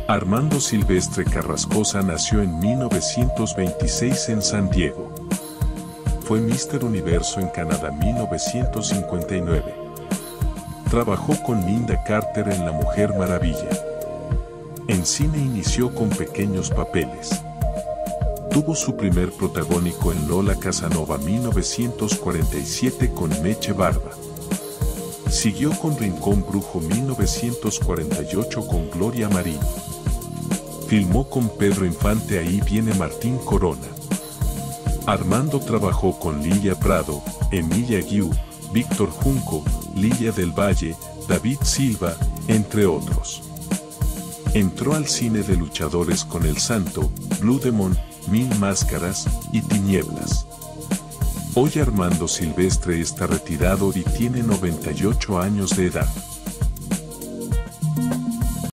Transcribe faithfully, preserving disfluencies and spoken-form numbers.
Armando Silvestre Carrascosa nació en mil novecientos veintiséis en San Diego. Fue míster Universo en Canadá mil novecientos cincuenta y nueve. Trabajó con Lynda Carter en La Mujer Maravilla. En cine inició con pequeños papeles. Tuvo su primer protagónico en Lola Casanova mil novecientos cuarenta y siete con Meche Barba. Siguió con Rincón Brujo mil novecientos cuarenta y ocho con Gloria Marín. Filmó con Pedro Infante Ahí viene Martín Corona. Armando trabajó con Lilia Prado, Emilia Guiú, Víctor Junco, Lilia del Valle, David Silva, entre otros. Entró al cine de luchadores con El Santo, Blue Demon, Mil Máscaras y Tinieblas. Hoy Armando Silvestre está retirado y tiene noventa y ocho años de edad.